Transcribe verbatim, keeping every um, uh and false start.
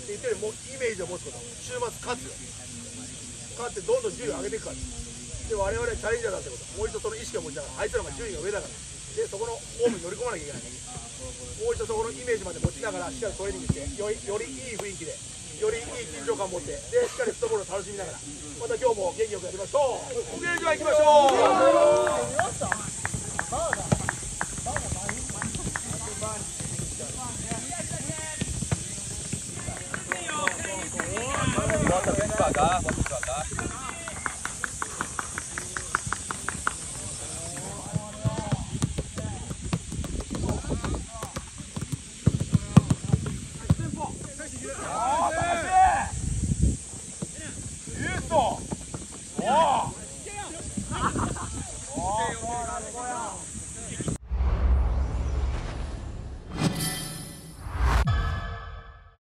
って言ってるよりもイメージを持つこと、週末勝つよ、勝ってどんどん順位を上げていくから。で我々はチャレンジャーだってこと、もう一度その意識を持ちながら、あいつらが順位が上だから、でそこのホームに乗り込まなきゃいけない。もう一度そこのイメージまで持ちながらしっかりトレーニングして、よりよりいい雰囲気で、よりいい緊張感を持って、でしっかりフットボールを楽しみながら、また今日も元気よくやりましょう。奥行きは行きましょう。 Bota bem devagar, bota devagar. Isso!